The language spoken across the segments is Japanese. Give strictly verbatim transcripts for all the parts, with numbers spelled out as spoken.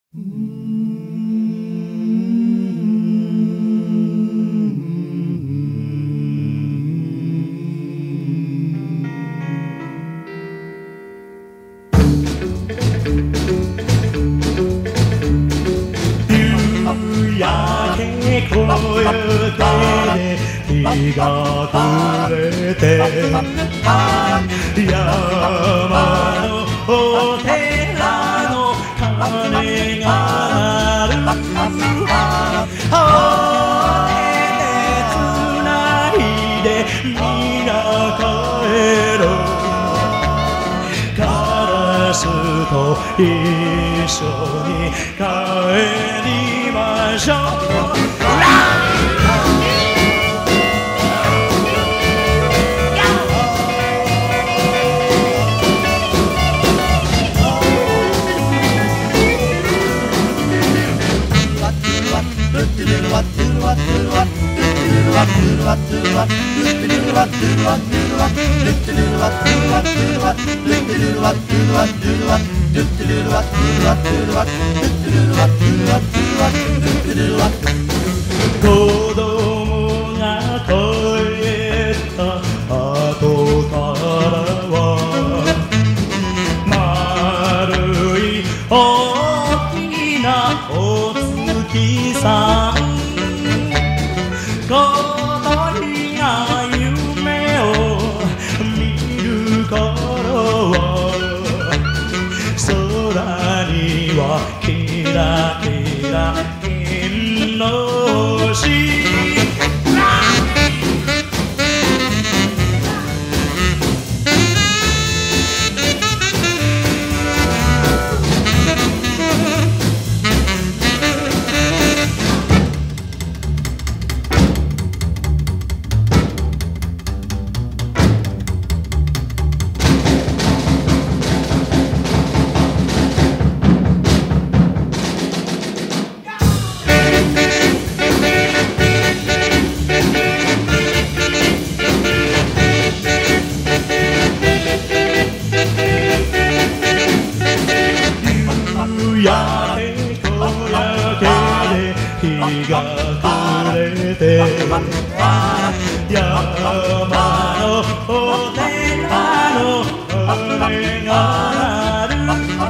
小雪で日が暮れて山のお寺の鐘が鳴る手でつないで皆帰ろうカラスと一緒に帰りましょう子供が帰った後からは丸い大きなお月さん小鳥が夢を見る頃空にはキラキラ金の星やけこやけで日が暮れて山のお寺の鐘が鳴る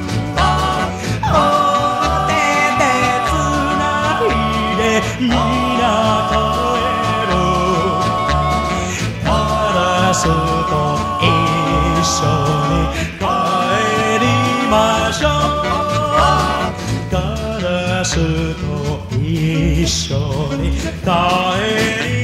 お手でつないで皆帰ろうカラスと一緒に帰りましょうカラスと一緒に帰り